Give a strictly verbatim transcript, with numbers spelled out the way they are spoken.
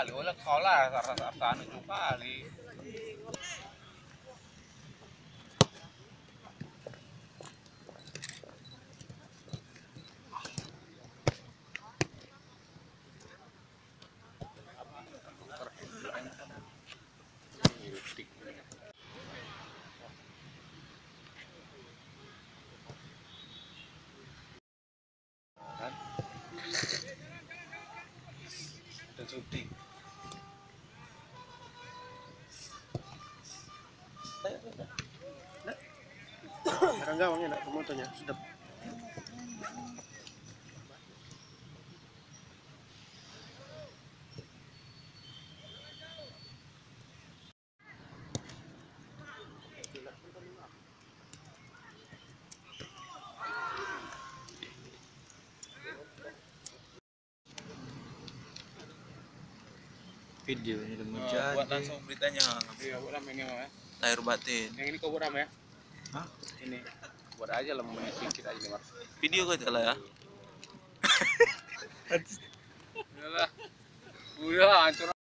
kali, oleh sekolah rasa-rasa itu kali. Dan syuting. Sekarang gawangnya nak motonya sedap. Video ini udah mau Oh, jadi. buat langsung beritanya. Iya, buat rame ini Mas. Lahir batin. Yang ini kau buat rame ya? Hah? Ini. Buat aja lah menit sedikit aja nih, Mas. Video kata lah ya. Udah lah. Udah hancur.